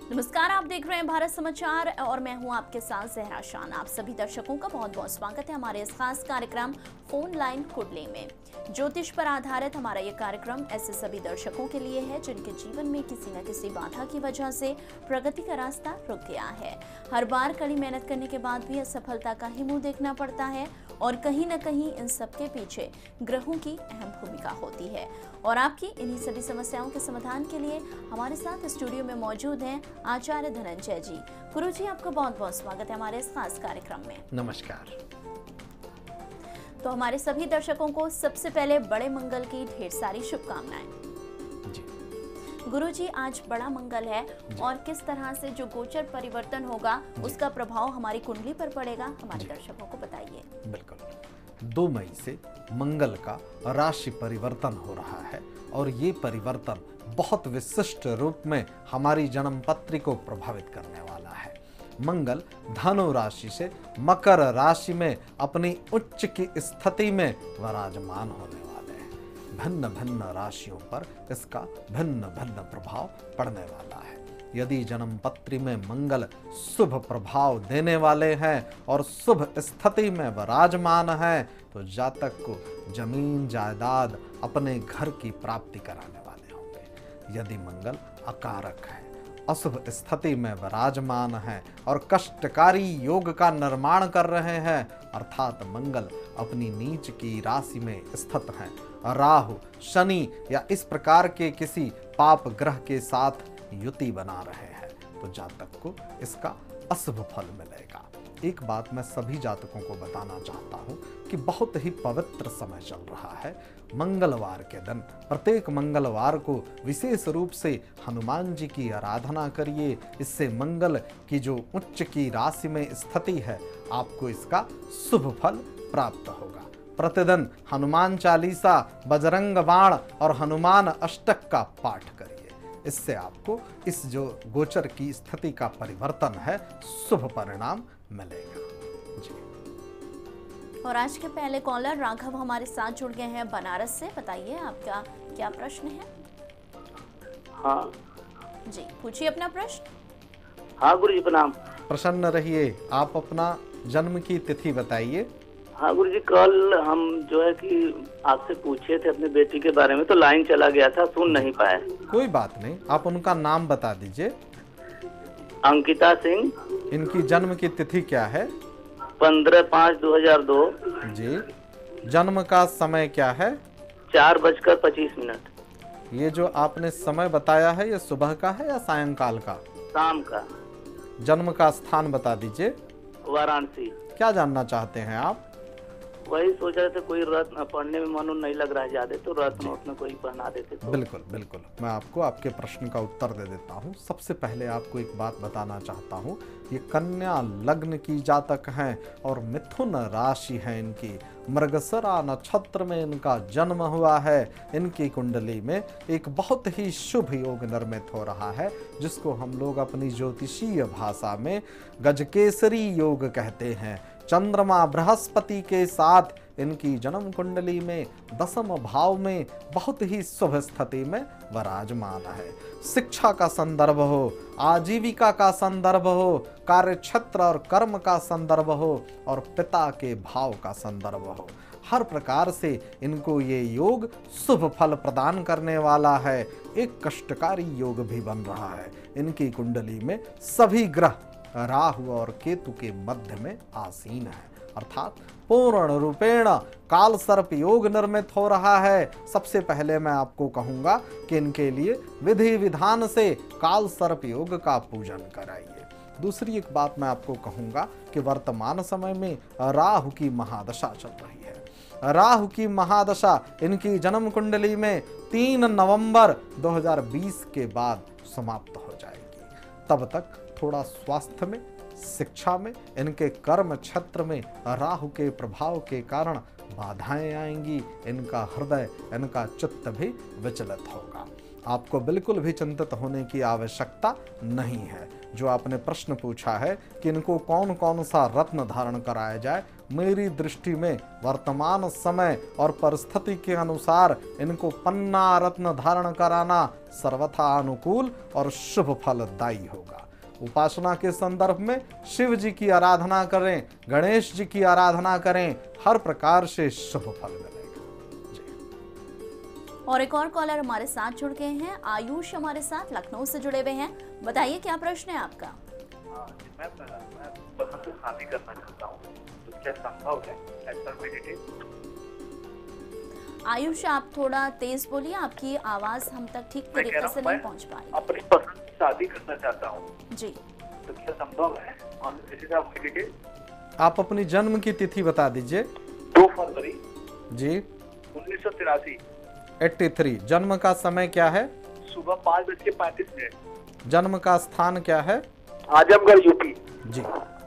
नमस्कार, आप देख रहे हैं भारत समाचार और मैं हूं आपके साथ जहरा शान। आप सभी दर्शकों का बहुत बहुत स्वागत है हमारे इस खास कार्यक्रम फोन लाइन कुंडली में। ज्योतिष पर आधारित हमारा ये कार्यक्रम ऐसे सभी दर्शकों के लिए है जिनके जीवन में किसी न किसी बाधा की वजह से प्रगति का रास्ता रुक गया है। हर बार कड़ी मेहनत करने के बाद भी असफलता का ही मुंह देखना पड़ता है और कहीं न कहीं इन सबके पीछे ग्रहों की अहम भूमिका होती है। और आपकी इन्हीं सभी समस्याओं के समाधान के लिए हमारे साथ स्टूडियो में मौजूद हैं आचार्य धनंजय जी। गुरु जी, आपका बहुत बहुत स्वागत है हमारे इस खास कार्यक्रम में। नमस्कार। तो हमारे सभी दर्शकों को सबसे पहले बड़े मंगल की ढेर सारी शुभकामनाएं। जी गुरु जी, आज बड़ा मंगल है और किस तरह से जो गोचर परिवर्तन होगा उसका प्रभाव हमारी कुंडली पर पड़ेगा, हमारे दर्शकों को बताइए। बिल्कुल। 2 मई से मंगल का राशि परिवर्तन हो रहा है और ये परिवर्तन बहुत विशिष्ट रूप में हमारी जन्म पत्री को प्रभावित करने वाला है। मंगल धनु राशि से मकर राशि में अपनी उच्च की स्थिति में विराजमान होने वाले हैं। भिन्न भिन्न राशियों पर इसका भिन्न भिन्न प्रभाव पड़ने वाला है। यदि जन्म पत्री में मंगल शुभ प्रभाव देने वाले हैं और शुभ स्थिति में विराजमान है तो जातक को जमीन जायदाद अपने घर की प्राप्ति कराने वाले होंगे। यदि मंगल अकारक है, अशुभ स्थिति में विराजमान है और कष्टकारी योग का निर्माण कर रहे हैं, अर्थात मंगल अपनी नीच की राशि में स्थित हैं, राहु शनि या इस प्रकार के किसी पाप ग्रह के साथ युति बना रहे हैं, तो जातक को इसका अशुभ फल मिलेगा। एक बात मैं सभी जातकों को बताना चाहता हूं कि बहुत ही पवित्र समय चल रहा है। मंगलवार के दिन प्रत्येक मंगलवार को विशेष रूप से हनुमान जी की आराधना करिए। इससे मंगल की जो उच्च की राशि में स्थिति है, आपको इसका शुभ फल प्राप्त होगा। प्रतिदिन हनुमान चालीसा, बजरंग बाण और हनुमान अष्टक का पाठ करिए। इससे आपको इस जो गोचर की स्थिति का परिवर्तन है, शुभ परिणाम मिलेगा। जी। और आज के पहले कॉलर राघव हमारे साथ जुड़ गए हैं बनारस से। बताइए आपका क्या प्रश्न है? हाँ जी, पूछिए अपना प्रश्न। हाँ गुरु जी प्रणाम। प्रसन्न रहिए। आप अपना जन्म की तिथि बताइए। हाँ गुरु जी, कल हम जो है कि आपसे पूछे थे अपनी बेटी के बारे में, तो लाइन चला गया था, सुन नहीं पाए। कोई बात नहीं, आप उनका नाम बता दीजिए। अंकिता सिंह। इनकी जन्म की तिथि क्या है? 15/5/2002। जी। जन्म का समय क्या है? 4:25। ये जो आपने समय बताया है, ये सुबह का है या सायंकाल का? शाम का। जन्म का स्थान बता दीजिए। वाराणसी। क्या जानना चाहते हैं आप? वही सोच रहे थे, कोई रत्न पढ़ने में मन नहीं लग रहा है ज्यादा, तो रत्न में कोई पहना देते तो। बिल्कुल बिल्कुल, मैं आपको आपके प्रश्न का उत्तर दे देता हूँ। सबसे पहले आपको एक बात बताना चाहता हूँ। ये कन्या लग्न की जातक हैं और मिथुन राशि है इनकी। मृगशिरा नक्षत्र में इनका जन्म हुआ है। इनकी कुंडली में एक बहुत ही शुभ योग निर्मित हो रहा है, जिसको हम लोग अपनी ज्योतिषीय भाषा में गजकेसरी योग कहते हैं। चंद्रमा बृहस्पति के साथ इनकी जन्म कुंडली में 10वें भाव में बहुत ही शुभ स्थिति में विराजमान है। शिक्षा का संदर्भ हो, आजीविका का संदर्भ हो, कार्य क्षेत्र और कर्म का संदर्भ हो और पिता के भाव का संदर्भ हो, हर प्रकार से इनको ये योग शुभ फल प्रदान करने वाला है। एक कष्टकारी योग भी बन रहा है। इनकी कुंडली में सभी ग्रह राहु और केतु के मध्य में आसीन है, अर्थात पूर्ण रूपेण काल सर्प योग निर्मित हो रहा है। सबसे पहले मैं आपको कहूंगा कि इनके लिए विधि विधान से काल सर्प योग का पूजन कराइए। दूसरी एक बात मैं आपको कहूंगा कि वर्तमान समय में राहु की महादशा चल रही है। राहु की महादशा इनकी जन्म कुंडली में 3 नवंबर 2020 के बाद समाप्त हो जाएगी। तब तक थोड़ा स्वास्थ्य में, शिक्षा में, इनके कर्म क्षेत्र में राहु के प्रभाव के कारण बाधाएं आएंगी। इनका हृदय, इनका चित्त भी विचलित होगा। आपको बिल्कुल भी चिंतित होने की आवश्यकता नहीं है। जो आपने प्रश्न पूछा है कि इनको कौन कौन सा रत्न धारण कराया जाए, मेरी दृष्टि में वर्तमान समय और परिस्थिति के अनुसार इनको पन्ना रत्न धारण कराना सर्वथा अनुकूल और शुभ फलदायी होगा। उपासना के संदर्भ में शिव जी की आराधना करें, गणेश जी की आराधना करें, हर प्रकार से शुभ फल मिलेगा। और एक और कॉलर हमारे साथ जुड़ गए हैं। आयुष हमारे साथ लखनऊ से जुड़े हुए हैं। बताइए क्या प्रश्न है आपका। मैं बसंत से शादी करना चाहता हूँ, तो क्या संभव है ऐसा मेडिटेशन? आयुष आप थोड़ा तेज बोलिए, आपकी आवाज हम तक ठीक तरीके से नहीं पहुंच पा रही। अपनी पसंद से शादी करना चाहता हूँ जी, तो क्या संभव है? आप अपनी जन्म की तिथि बता दीजिए। 2 फरवरी जी 1983। 83। जन्म का समय क्या है? सुबह 5:35। जन्म का स्थान क्या है? आजमगढ़, यूपी। जी,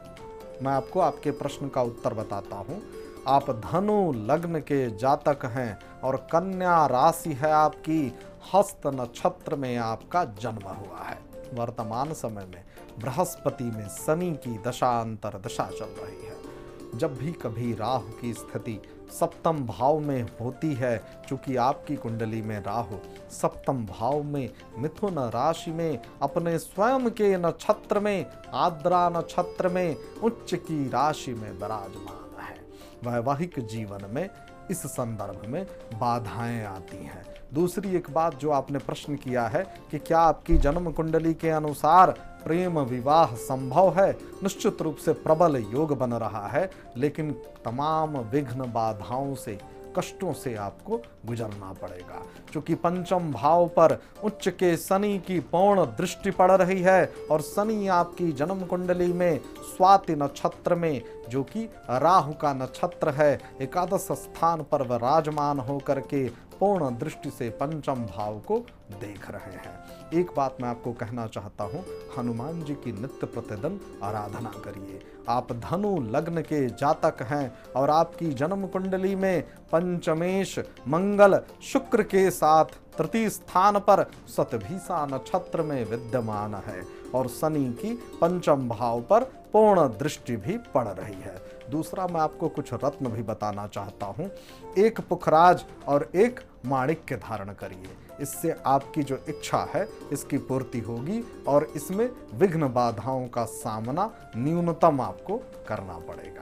मैं आपको आपके प्रश्न का उत्तर बताता हूँ। आप धनु लग्न के जातक हैं और कन्या राशि है आपकी। हस्त नक्षत्र में आपका जन्म हुआ है। वर्तमान समय में बृहस्पति में शनि की दशांतर दशा चल रही है। जब भी कभी राहु की स्थिति सप्तम भाव में होती है, चूंकि आपकी कुंडली में राहु सप्तम भाव में मिथुन राशि में अपने स्वयं के नक्षत्र में आद्रा नक्षत्र में उच्च की राशि में विराजमान है, वैवाहिक जीवन में इस संदर्भ में बाधाएं आती हैं। दूसरी एक बात जो आपने प्रश्न किया है कि क्या आपकी जन्म कुंडली के अनुसार प्रेम विवाह संभव है, निश्चित रूप से प्रबल योग बन रहा है, लेकिन तमाम विघ्न बाधाओं से कष्टों से आपको गुजरना पड़ेगा। क्योंकि पंचम भाव पर उच्च के शनि की पूर्ण दृष्टि पड़ रही है और शनि आपकी जन्म कुंडली में स्वाति नक्षत्र में, जो कि राहु का नक्षत्र है, एकादश स्थान पर विराजमान होकर के पूर्ण दृष्टि से पंचम भाव को देख रहे हैं। एक बात मैं आपको कहना चाहता हूं, हनुमान जी की नित्य प्रतिदिन आराधना करिए। आप धनु लग्न के जातक हैं और आपकी जन्म कुंडली में पंचमेश मंगल शुक्र के साथ तृतीय स्थान पर शतभिषा नक्षत्र में विद्यमान है और शनि की पंचम भाव पर पूर्ण दृष्टि भी पड़ रही है। दूसरा मैं आपको कुछ रत्न भी बताना चाहता हूं। एक पुखराज और एक माणिक्य धारण करिए, इससे आपकी जो इच्छा है इसकी पूर्ति होगी और इसमें विघ्न बाधाओं का सामना न्यूनतम आपको करना पड़ेगा।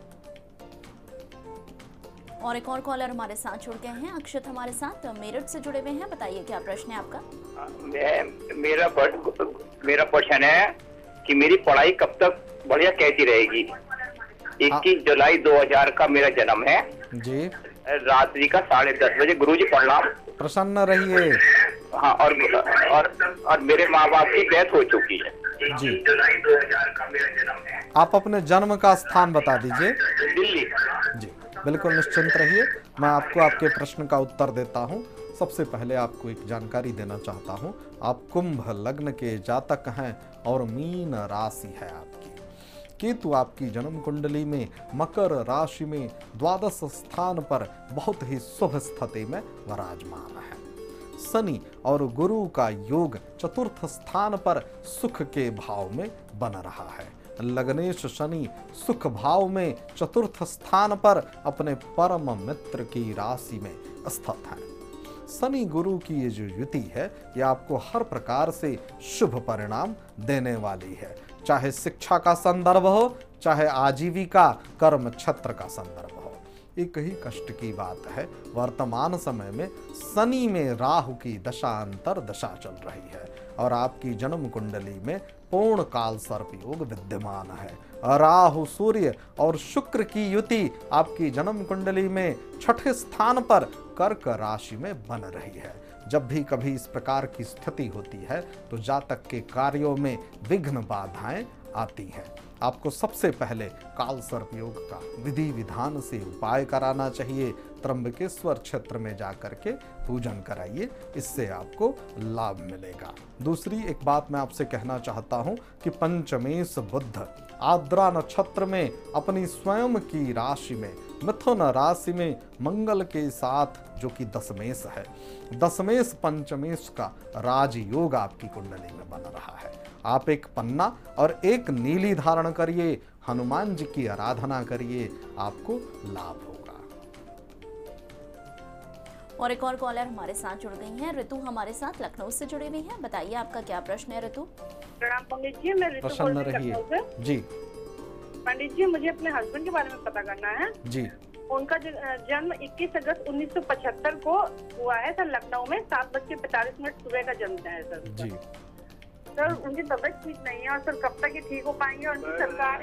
और एक और कॉलर हमारे साथ जुड़ गए हैं। अक्षत हमारे साथ मेरठ से जुड़े हुए हैं। बताइए क्या प्रश्न है आपका। मेरा प्रश्न है कि मेरी पढ़ाई कब तक बढ़िया कैसी रहेगी। 21 जुलाई 2000 का मेरा जन्म है जी। रात्रि का 10:30 बजे। गुरुजी प्रणाम। प्रसन्न रहिए। हाँ, और मेरे माँ बाप की डेथ हो चुकी है। जी। जुलाई 2000 का मेरा जन्म है। आप अपने जन्म का स्थान बता दीजिए। दिल्ली। जी, बिल्कुल निश्चिंत रहिए, मैं आपको आपके प्रश्न का उत्तर देता हूं। सबसे पहले आपको एक जानकारी देना चाहता हूं। आप कुंभ लग्न के जातक हैं और मीन राशि है आपकी। केतु आपकी जन्म कुंडली में मकर राशि में द्वादश स्थान पर बहुत ही शुभ स्थिति में विराजमान है। शनि और गुरु का योग चतुर्थ स्थान पर सुख के भाव में बन रहा है। लग्नेश शनि सुख भाव में चतुर्थ स्थान पर अपने परम मित्र की राशि में स्थित है। शनि गुरु की ये जो युति है ये आपको हर प्रकार से शुभ परिणाम देने वाली है, चाहे शिक्षा का संदर्भ हो, चाहे आजीविका कर्म क्षेत्र का संदर्भ हो। एक ही कष्ट की बात है, वर्तमान समय में शनि में राहु की दशांतर दशा चल रही है और आपकी जन्म कुंडली में पूर्ण काल सर्प योग विद्यमान है। राहु सूर्य और शुक्र की युति आपकी जन्म कुंडली में छठे स्थान पर कर्क राशि में बन रही है। जब भी कभी इस प्रकार की स्थिति होती है तो जातक के कार्यों में विघ्न बाधाएं आती हैं। आपको सबसे पहले काल सर्प योग का विधि विधान से उपाय कराना चाहिए। त्र्यंबकेश्वर क्षेत्र में जाकर के पूजन कराइए, इससे आपको लाभ मिलेगा। दूसरी एक बात मैं आपसे कहना चाहता हूं कि पंचमेश बुध आर्द्रा नक्षत्र में अपनी स्वयं की राशि में मिथुन राशि में मंगल के साथ, जो कि दशमेश है, दशमेश पंचमेश का राजयोग आपकी कुंडली में बन रहा है। आप एक पन्ना और एक नीली धारण करिए, हनुमान जी की आराधना करिए, आपको लाभ होगा। और एक और कॉलर हमारे साथ जुड़ गई हैं। ऋतु हमारे साथ लखनऊ से जुड़ी हुई हैं। बताइए आपका क्या प्रश्न है ऋतु? प्रणाम पंडित जी, मैं ऋतु बोल प्रसन्न रही हूँ रहिए लखनऊ से। जी। पंडित जी, मुझे अपने हस्बैंड के बारे में पता करना है। जी। उनका जन्म 21 अगस्त 1975 को हुआ है सर, लखनऊ में 7:45 सुबह का जन्म है सर। जी सर उनकी तबीयत ठीक नहीं है और सर कब तक ये ठीक हो पाएंगे, और उनकी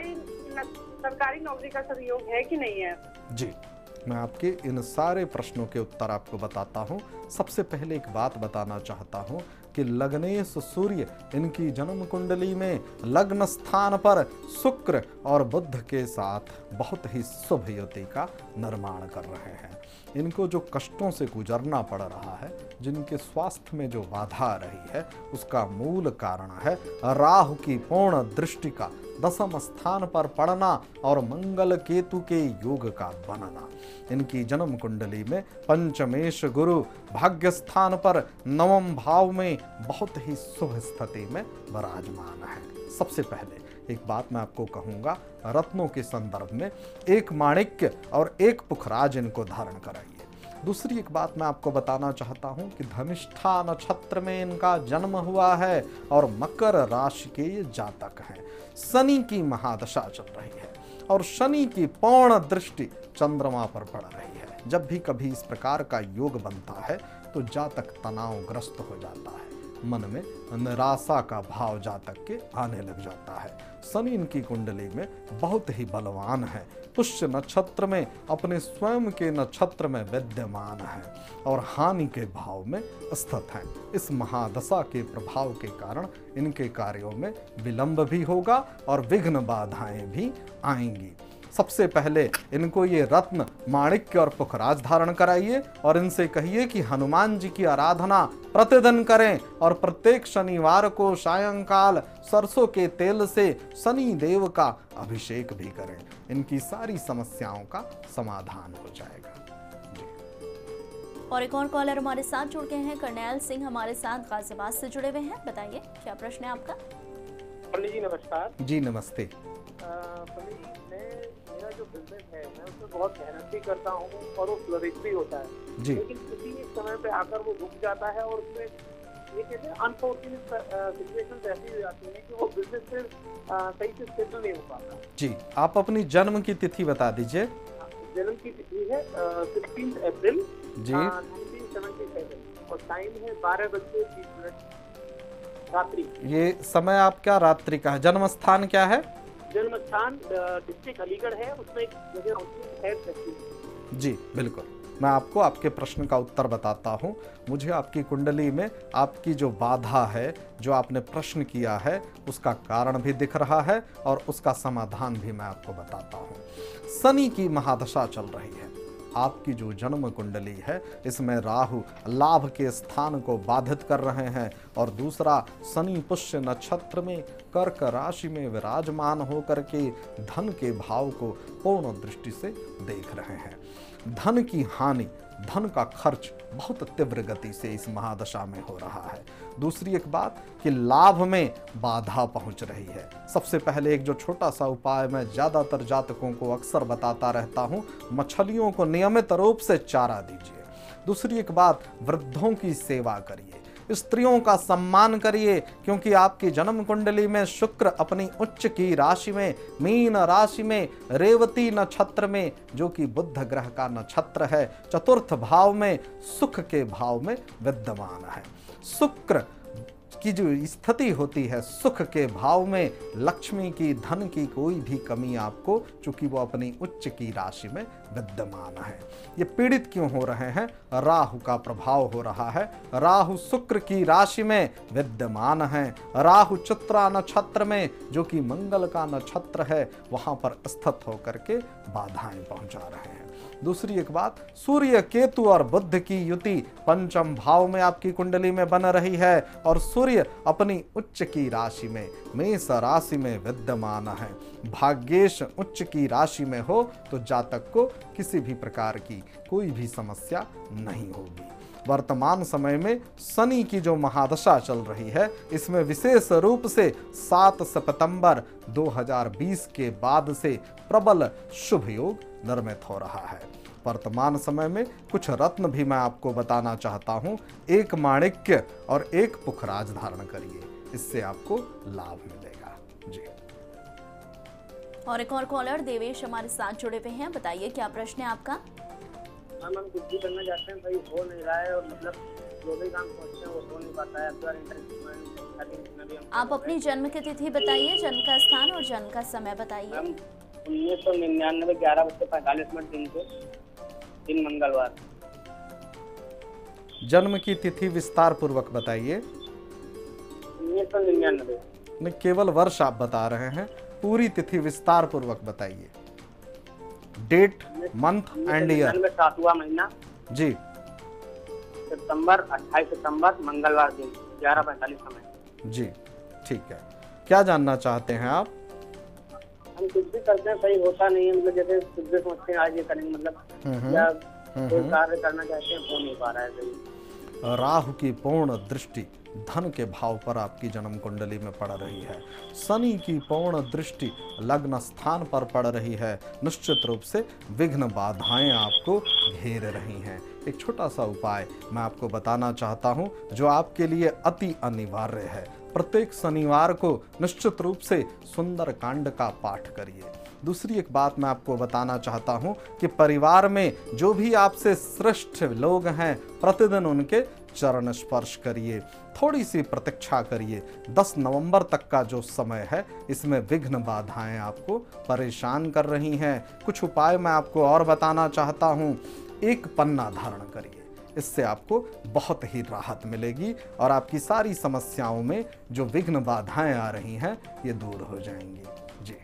सरकारी नौकरी का सर योग है कि नहीं है? जी, मैं आपके इन सारे प्रश्नों के उत्तर आपको बताता हूँ। सबसे पहले एक बात बताना चाहता हूँ कि लग्नेश सूर्य इनकी जन्म कुंडली में लग्न स्थान पर शुक्र और बुध के साथ बहुत ही शुभ युति का निर्माण कर रहे हैं। इनको जो कष्टों से गुजरना पड़ रहा है, जिनके स्वास्थ्य में जो बाधा आ रही है, उसका मूल कारण है राहु की पूर्ण दृष्टि का दशम स्थान पर पड़ना और मंगल केतु के योग का बनना। इनकी जन्म कुंडली में पंचमेश गुरु भाग्य स्थान पर नवम भाव में बहुत ही शुभ स्थिति में विराजमान है। सबसे पहले एक बात मैं आपको कहूंगा, रत्नों के संदर्भ में एक माणिक्य और एक पुखराज इनको धारण कराइए। दूसरी एक बात मैं आपको बताना चाहता हूं कि धनिष्ठा नक्षत्र में इनका जन्म हुआ है और मकर राशि के ये जातक हैं। शनि की महादशा चल रही है और शनि की पूर्ण दृष्टि चंद्रमा पर पड़ रही है। जब भी कभी इस प्रकार का योग बनता है तो जातक तनावग्रस्त हो जाता है, मन में निराशा का भाव जातक के आने लग जाता है। शनि इनकी कुंडली में बहुत ही बलवान है, पुष्य नक्षत्र में अपने स्वयं के नक्षत्र में विद्यमान है और हानि के भाव में स्थित है। इस महादशा के प्रभाव के कारण इनके कार्यों में विलंब भी होगा और विघ्न बाधाएं भी आएंगी। सबसे पहले इनको ये रत्न माणिक्य और पुखराज धारण कराइए और इनसे कहिए कि हनुमान जी की आराधना प्रतिदिन करें और प्रत्येक शनिवार को सायंकाल सरसों के तेल से शनि देव का अभिषेक भी करें। इनकी सारी समस्याओं का समाधान हो जाएगा। और एक और कॉलर हमारे साथ जुड़ गए हैं। करनैल सिंह हमारे साथ गाजियाबाद से जुड़े हुए हैं। बताइए क्या प्रश्न है आपका? पंडित जी नमस्कार। जी नमस्ते। पंडित जी, मेरा जो बिजनेस है मैं उसमें बहुत मेहनत भी करता हूँ और वो फ्लोरिश भी होता है जी। लेकिन किसी एक समय पे आकर वो रुक जाता है और उसमें ये कहते हैं अनफॉर्चुनेट सिचुएशंस ऐसी हो जाती हैं कि वो बिजनेस से सही से सेटल नहीं हो पाता। जी, आप अपनी जन्म की तिथि बता दीजिए। जन्म की तिथि है 16 अप्रैल जी 1977 और टाइम है 12:30 रात्रि। ये समय आप क्या रात्रि का है? जन्म स्थान क्या है? जन्म स्थान डिस्ट्रिक्ट अलीगढ़ है, उसमें एक जगह होती है। जी बिल्कुल, मैं आपको आपके प्रश्न का उत्तर बताता हूँ। मुझे आपकी कुंडली में आपकी जो बाधा है, जो आपने प्रश्न किया है, उसका कारण भी दिख रहा है और उसका समाधान भी मैं आपको बताता हूँ। शनि की महादशा चल रही है। आपकी जो जन्म कुंडली है इसमें राहु लाभ के स्थान को बाधित कर रहे हैं और दूसरा शनि पुष्य नक्षत्र में कर्क राशि में विराजमान होकर के धन के भाव को पूर्ण दृष्टि से देख रहे हैं। धन की हानि, धन का खर्च बहुत तीव्र गति से इस महादशा में हो रहा है। दूसरी एक बात कि लाभ में बाधा पहुंच रही है। सबसे पहले एक जो छोटा सा उपाय मैं ज़्यादातर जातकों को अक्सर बताता रहता हूं, मछलियों को नियमित रूप से चारा दीजिए। दूसरी एक बात, वृद्धों की सेवा करिए, स्त्रियों का सम्मान करिए, क्योंकि आपकी जन्म कुंडली में शुक्र अपनी उच्च की राशि में मीन राशि में रेवती नक्षत्र में, जो कि बुध ग्रह का नक्षत्र है, चतुर्थ भाव में सुख के भाव में विद्यमान है। शुक्र की जो स्थिति होती है सुख के भाव में, लक्ष्मी की धन की कोई भी कमी आपको, चूंकि वो अपनी उच्च की राशि में विद्यमान है। ये पीड़ित क्यों हो रहे हैं? राहु का प्रभाव हो रहा है। राहु शुक्र की राशि में विद्यमान है। राहु चित्रा नक्षत्र में, जो कि मंगल का नक्षत्र है, वहां पर स्थित होकर के बाधाएं पहुंचा रहे हैं। दूसरी एक बात, सूर्य केतु और बुध की युति पंचम भाव में आपकी कुंडली में बन रही है और सूर्य अपनी उच्च की राशि में मेष राशि में विद्यमान है। भाग्येश उच्च की राशि में हो तो जातक को किसी भी प्रकार की कोई भी समस्या नहीं होगी। वर्तमान समय में शनि की जो महादशा चल रही है, इसमें विशेष रूप से 7 सितंबर 2020 के बाद से प्रबल शुभ योग निर्मित हो रहा है। वर्तमान समय में कुछ रत्न भी मैं आपको बताना चाहता हूं। एक माणिक्य और एक पुखराज धारण करिए, इससे आपको लाभ मिलेगा जी। और एक और कॉलर देवेश हमारे साथ जुड़े हुए हैं, बताइए क्या प्रश्न है आपका। हम कुछ भी करना चाहते हैं, भाई हो नहीं रहा है और मतलब जो भी काम सोचते हैं वो हो नहीं पाता है। आप अपनी जन्म की तिथि बताइए, जन्म का स्थान और जन्म का समय बताइए। 1999 11:45 दिन को, दिन मंगलवार। जन्म की तिथि विस्तार पूर्वक बताइए। 1999 नहीं, केवल वर्ष आप बता रहे हैं, पूरी तिथि विस्तार पूर्वक बताइए। Date, month and year. 7वां महीना जी। सितंबर, 28 सितंबर मंगलवार दिन 11:45 समय। जी ठीक है, क्या जानना चाहते हैं आप। हम कुछ भी करते हैं सही होता नहीं है, मतलब जैसे कुछ भी सोचते हैं आज ये करेंगे, मतलब या कोई कार्य करना चाहते हैं हो नहीं पा रहा है सही। राहु की पूर्ण दृष्टि धन के भाव पर आपकी जन्म कुंडली में पड़ रही है। शनि की पूर्ण दृष्टि लग्न स्थान पर पड़ रही है। निश्चित रूप से विघ्न बाधाएं आपको घेर रही हैं। एक छोटा सा उपाय मैं आपको बताना चाहता हूं, जो आपके लिए अति अनिवार्य है। प्रत्येक शनिवार को निश्चित रूप से सुंदर कांड का पाठ करिए। दूसरी एक बात मैं आपको बताना चाहता हूं कि परिवार में जो भी आपसे श्रेष्ठ लोग हैं, प्रतिदिन उनके चरण स्पर्श करिए। थोड़ी सी प्रतीक्षा करिए। 10 नवंबर तक का जो समय है, इसमें विघ्न बाधाएं आपको परेशान कर रही हैं। कुछ उपाय मैं आपको और बताना चाहता हूं। एक पन्ना धारण करिए, इससे आपको बहुत ही राहत मिलेगी और आपकी सारी समस्याओं में जो विघ्न बाधाएं आ रही हैं, ये दूर हो जाएंगी जी।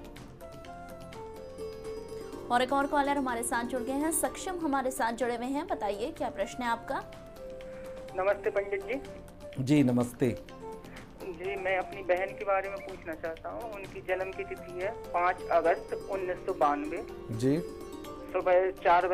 और एक और कॉलर हमारे साथ जुड़ गए हैं, सक्षम हमारे साथ जुड़े हुए हैं, बताइए क्या प्रश्न है आपका। नमस्ते पंडित जी। जी नमस्ते जी, मैं अपनी बहन के बारे में पूछना चाहता हूँ। उनकी जन्म की तिथि है 5 अगस्त 1992 जी। सुबह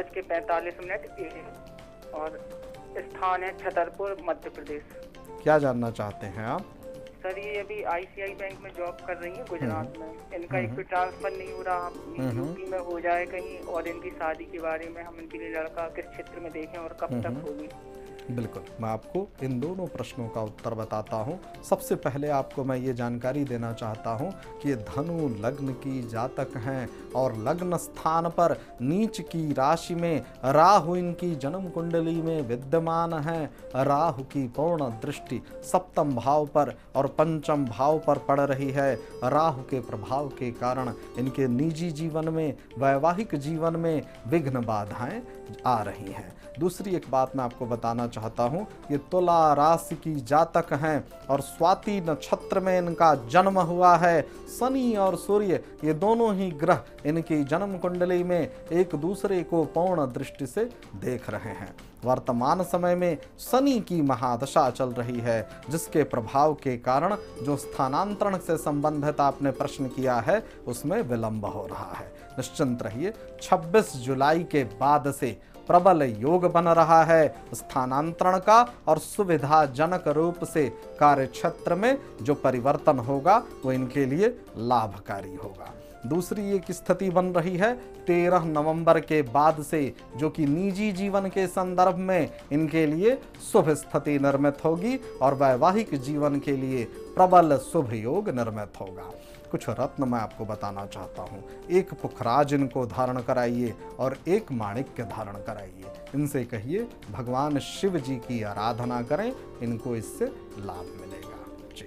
4:45 और स्थान है छतरपुर, मध्य प्रदेश। क्या जानना चाहते हैं आप। सर, ये अभी ICICI बैंक में जॉब कर रही है गुजरात में। इनका एक भी ट्रांसफर नहीं हो रहा, यूपी में हो जाए कहीं। और इनकी शादी के बारे में हम इनके लिए लड़का किस क्षेत्र में देखें और कब तक होगी। बिल्कुल, मैं आपको इन दोनों प्रश्नों का उत्तर बताता हूं। सबसे पहले आपको मैं ये जानकारी देना चाहता हूं कि ये धनु लग्न की जातक हैं और लग्न स्थान पर नीच की राशि में राहु इनकी जन्म कुंडली में विद्यमान है। राहु की पूर्ण दृष्टि सप्तम भाव पर और पंचम भाव पर पड़ रही है। राहु के प्रभाव के कारण इनके निजी जीवन में, वैवाहिक जीवन में विघ्न बाधाएं आ रही हैं। दूसरी एक बात मैं आपको बताना चाहता हूं, ये तुला राशि की जातक हैं और स्वाति नक्षत्र में इनका जन्म हुआ है। शनि और सूर्य ये दोनों ही ग्रह इनकी जन्म कुंडली में एक दूसरे को पूर्ण दृष्टि से देख रहे हैं। वर्तमान समय में शनि की महादशा चल रही है, जिसके प्रभाव के कारण जो स्थानांतरण से संबंधित आपने प्रश्न किया है, उसमें विलंब हो रहा है। निश्चिंत रहिए, 26 जुलाई के बाद से प्रबल योग बन रहा है स्थानांतरण का और सुविधाजनक रूप से कार्य क्षेत्र में जो परिवर्तन होगा वो इनके लिए लाभकारी होगा। दूसरी एक स्थिति बन रही है 13 नवंबर के बाद से, जो कि निजी जीवन के संदर्भ में इनके लिए शुभ स्थिति निर्मित होगी और वैवाहिक जीवन के लिए प्रबल शुभ योग निर्मित होगा। कुछ रत्न मैं आपको बताना चाहता हूँ। एक पुखराज इनको धारण कराइए और एक माणिक्य धारण कराइए। इनसे कहिए भगवान शिव जी की आराधना करें, इनको इससे लाभ मिलेगा जी।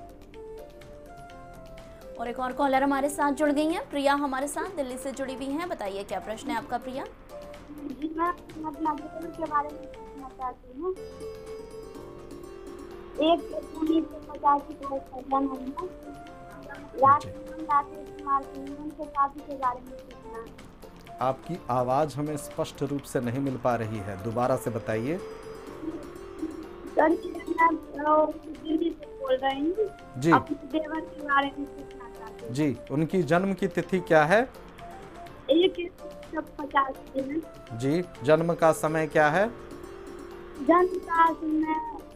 और एक और कॉलर हमारे साथ जुड़ गई हैं, प्रिया हमारे साथ दिल्ली से जुड़ी हुई हैं, बताइए क्या प्रश्न है आपका प्रिया। जी, मैं के बारे में पूछना चाहती हूँ। एक 1950 की जन्म है, शादी के बारे में पूछना। आपकी आवाज हमें स्पष्ट रूप से नहीं मिल पा रही है, दोबारा से बताइए। सर मैं दिल्ली से बोल रही हूँ जी अपने देवर के बारे में पूछना चाहती हूँ। जी, उनकी जन्म की तिथि क्या है? 1/50 दिन। जी, जन्म का समय क्या है? जन्म का समय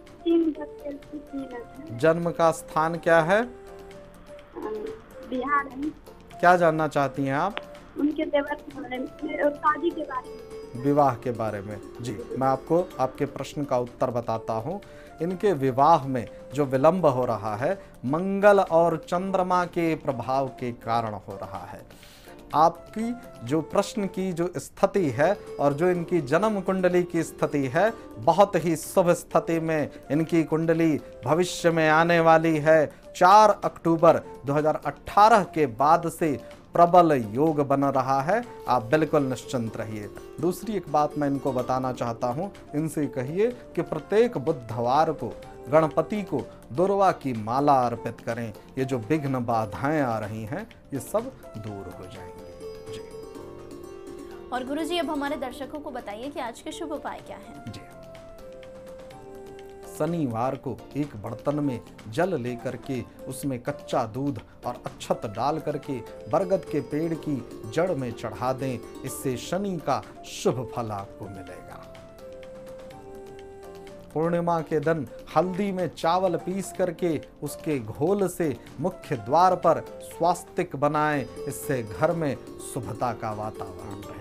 3:03 जन्म का स्थान क्या है? बिहार है। क्या जानना चाहती हैं आप? उनके देवर के बारे में, शादी के बारे में। विवाह के बारे में। जी, मैं आपको आपके प्रश्न का उत्तर बताता हूँ। इनके विवाह में जो विलंब हो रहा है, मंगल और चंद्रमा के प्रभाव के कारण हो रहा है। आपकी जो प्रश्न की जो स्थिति है और जो इनकी जन्म कुंडली की स्थिति है, बहुत ही शुभ स्थिति में इनकी कुंडली भविष्य में आने वाली है। 4 अक्टूबर 2018 के बाद से प्रबल योग बन रहा है। आप बिल्कुल निश्चिंत रहिए। दूसरी एक बात मैं इनको बताना चाहता हूँ, इनसे कहिए कि प्रत्येक बुधवार को गणपति को दुर्वा की माला अर्पित करें। ये जो विघ्न बाधाएं आ रही हैं, ये सब दूर हो जाएंगे। जी। और गुरुजी, अब हमारे दर्शकों को बताइए कि आज के शुभ उपाय क्या हैं? जी, शनिवार को एक बर्तन में जल लेकर के उसमें कच्चा दूध और अक्षत डाल करके बरगद के पेड़ की जड़ में चढ़ा दें। इससे शनि का शुभ फल आपको मिलेगा। पूर्णिमा के दिन हल्दी में चावल पीस करके उसके घोल से मुख्य द्वार पर स्वास्तिक बनाएं। इससे घर में शुभता का वातावरण रहेगा।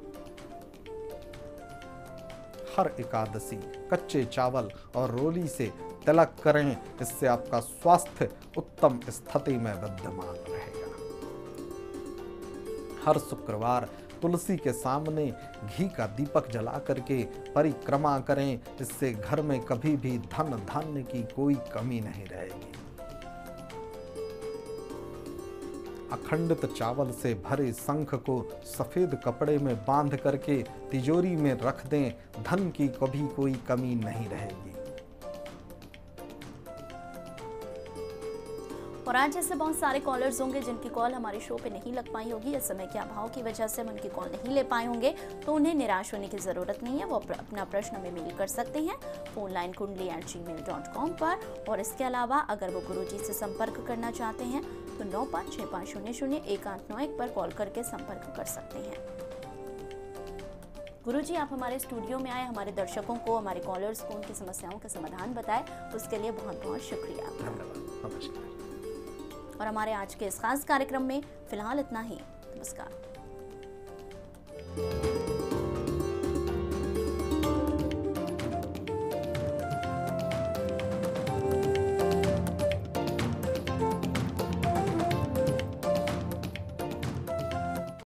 हर एकादशी कच्चे चावल और रोली से तिलक करें। इससे आपका स्वास्थ्य उत्तम स्थिति में विद्यमान रहेगा। हर शुक्रवार तुलसी के सामने घी का दीपक जला करके परिक्रमा करें। इससे घर में कभी भी धन धान्य की कोई कमी नहीं रहेगी। अखंडित चावल से भरे शंख को सफेद कपड़े में बांध करके तिजोरी में रख दें। धन की कभी कोई कमी नहीं रहेगी। और आज ऐसे बहुत सारे कॉलर्स होंगे जिनकी कॉल हमारे शो पे नहीं लग पाई होगी। इस समय के अभाव की वजह से हम उनकी कॉल नहीं ले पाए होंगे, तो उन्हें निराश होने की ज़रूरत नहीं है। वो अपना प्रश्न में मेल कर सकते हैं phonelinekundli@gmail.com पर। और इसके अलावा अगर वो गुरुजी से संपर्क करना चाहते हैं तो 9565001891 पर कॉल करके संपर्क कर सकते हैं। गुरुजी, आप हमारे स्टूडियो में आए, हमारे दर्शकों को, हमारे कॉलर्स को उनकी समस्याओं का समाधान बताए, उसके लिए बहुत बहुत शुक्रिया आपका। नमस्कार। और हमारे आज के इस खास कार्यक्रम में फिलहाल इतना ही। नमस्कार।